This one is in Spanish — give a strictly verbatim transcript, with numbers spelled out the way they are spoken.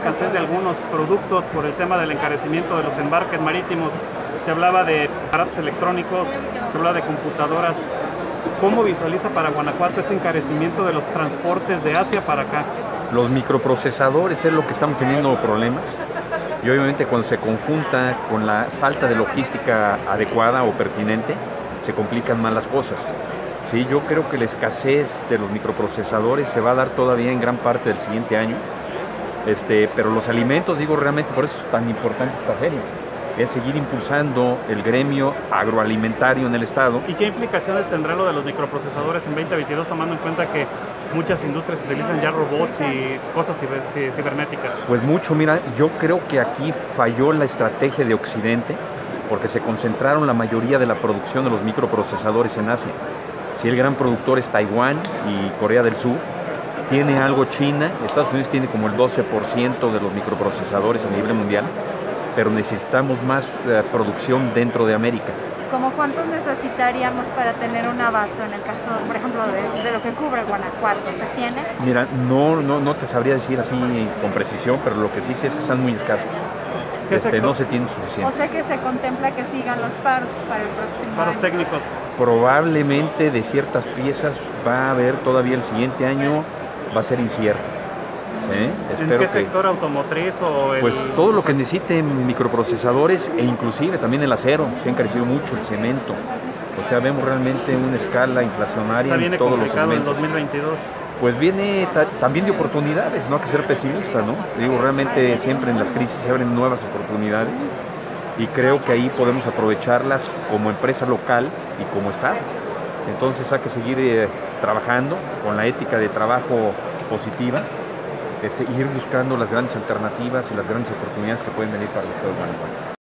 escasez de algunos productos por el tema del encarecimiento de los embarques marítimos. Se hablaba de aparatos electrónicos, se hablaba de computadoras. ¿Cómo visualiza para Guanajuato ese encarecimiento de los transportes de Asia para acá? Los microprocesadores es lo que estamos teniendo problemas, y obviamente cuando se conjunta con la falta de logística adecuada o pertinente, se complican más las cosas. Sí, yo creo que la escasez de los microprocesadores se va a dar todavía en gran parte del siguiente año, este, pero los alimentos, digo, realmente por eso es tan importante esta feria, es seguir impulsando el gremio agroalimentario en el estado. ¿Y qué implicaciones tendrá lo de los microprocesadores en veinte veintidós, tomando en cuenta que muchas industrias utilizan ya robots y cosas ciber, cibernéticas? Pues mucho, mira, yo creo que aquí falló la estrategia de Occidente, porque se concentraron la mayoría de la producción de los microprocesadores en Asia. Si el gran productor es Taiwán y Corea del Sur, tiene algo China, Estados Unidos tiene como el doce por ciento de los microprocesadores a nivel mundial, pero necesitamos más eh, producción dentro de América. ¿Cómo cuántos necesitaríamos para tener un abasto en el caso, por ejemplo, de, de lo que cubre Guanajuato? ¿Se tiene? Mira, no, no, no te sabría decir así con precisión, pero lo que sí sé es que están muy escasos. Este, no se tiene suficiente. O sea que se contempla que sigan los paros para el próximo Paros año. técnicos. Probablemente de ciertas piezas va a haber todavía el siguiente año, va a ser incierto. ¿Sí? ¿En Espero qué que, sector automotriz o el... Pues todo lo que necesiten microprocesadores e inclusive también el acero, se ha encarecido mucho, el cemento. O sea, vemos realmente una escala inflacionaria o sea, viene en todos los complicado segmentos. el dos mil veintidós. Pues viene ta también de oportunidades, no hay que ser pesimista, ¿no? Digo, realmente siempre en las crisis se abren nuevas oportunidades y creo que ahí podemos aprovecharlas como empresa local y como Estado. Entonces hay que seguir eh, trabajando con la ética de trabajo positiva, este, ir buscando las grandes alternativas y las grandes oportunidades que pueden venir para el Estado de Guanajuato.